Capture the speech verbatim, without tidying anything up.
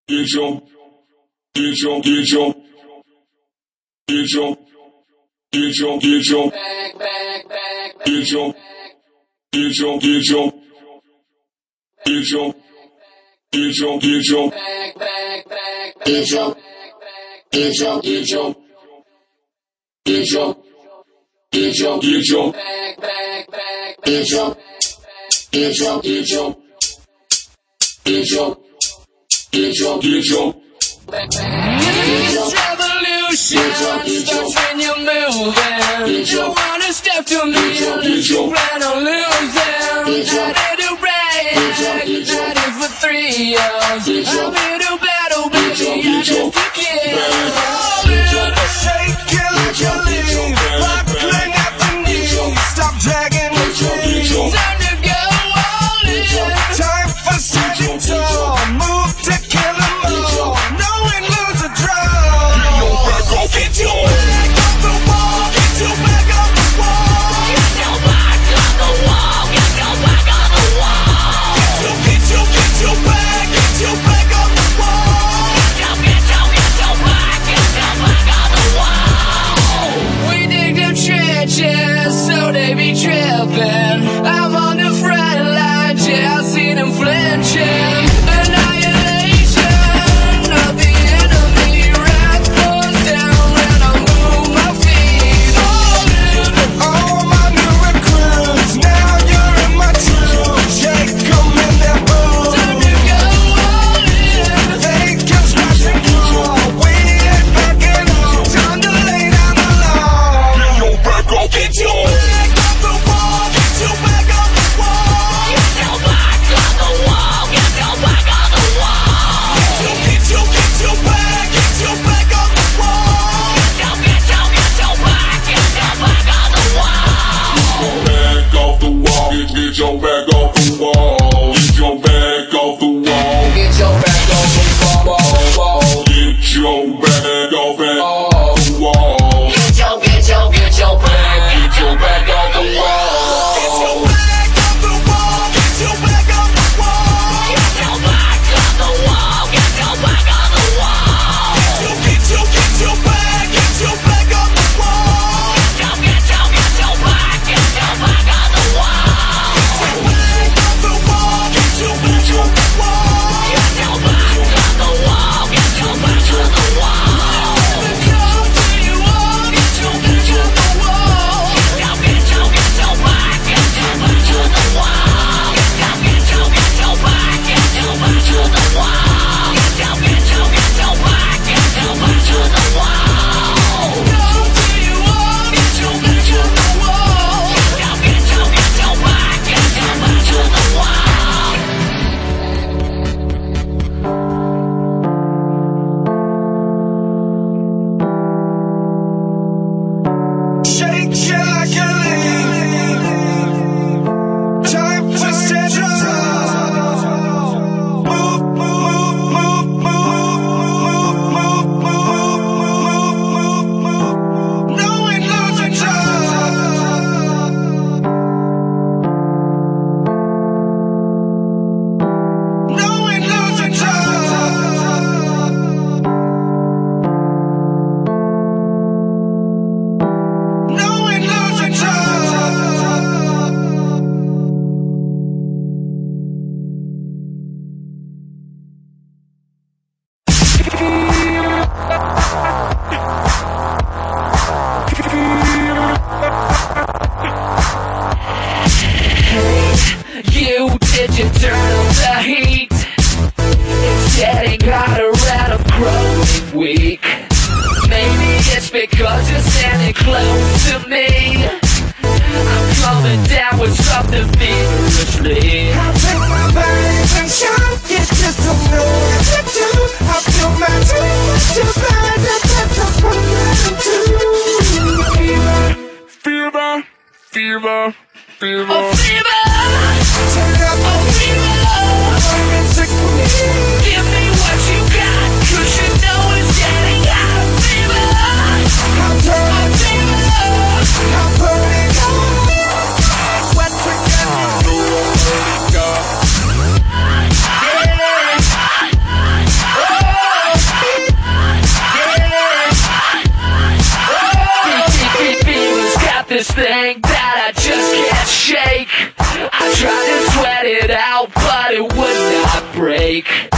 get your, get your, get your, get your, get your, get your, back, back, back, get your, get your, get your, get your, get your, get your, back, back, back, get your, get your, get your, get your, get your, get your, back, back, back, get your, get your, get your, get your, get your, get your. This revolution starts when you're moving. You wanna step to me unless you plan on losing. Ready to break, ready for three hours. I'm here to battle, baby, I just to kill. All in, shake it like a leaf, waddling at the knees. Stop dragging the feet. Time to go all in. Time for standing tall. Move to kill 'em all. No one lose a draw. Get your back off the wall. Get your back off the wall. Get your back on the wall. Get your back on the wall. Get your, get your, get your back. Get your back on the wall. Get your, get your, get your back. Get your back on the wall. We dig them trenches, so they be tripping. I'm on the front line, yeah, I see them flinching. Annihilation of the enemy. Wrath goes down when I move my feet. All in, all my new recruits. Now you're in my troop. Shake 'em in their boots. Time to go all in. They can scratch and claw. We ain't backing off. Time to lay down the law. Get your back off, Get your back off the wall. Get your back off the wall. Get your back on the wall. Get your back on the wall. Get your, get your, get your back. Get your back on the wall. Get your, get your, get your back. Get your back on the wall. back off the wall. Get, get your back off the wall. Get your back off the wall. Get your back off the wall. Get your back off the wall. Get your, get your, get your back. Get your back off the wall. Get your back off the wall. Get your back off the wall. Get your back on the wall. Get your back on the wall. Get your, get your, get your back. Get your back off the wall. Get your, get your, get your back. Get your back on the wall. Get your back off the wall. Get your back on the wall. Get your back on the wall. Get your back on the wall. Come to you all. Get your back on the wall. Get your, get your, get your back. Get your back on the wall. Get your, get your, get your back. Get your back on the wall. Get your, get your, get your back. Get your back on the wall. Come to you all. Get your back on the wall. Get your, get your, get your back. Get your back on the wall. Shake it like a leaf. Time to stand up. Move, move, move, move, move, move, move, move, move, move. No one losing time. No one losing time. No one losing time. You, did you turn up the heat? It's getting hotter and I'm growing weak. Maybe it's because you're standing close to me. I'm coming down with something vigorously. I take my bags and shout, you just don't know what to do. I feel my dreams just like the touch of one and two. Fever, fever, fever, oh, fever. Turn up a fever. I'm sick of me. Give me what you got, 'cause you know it's getting hot. Fever, I'm turning fever. I'm burning up. What we got? this thing that I just can't shake. I tried to sweat it out, but it would not break.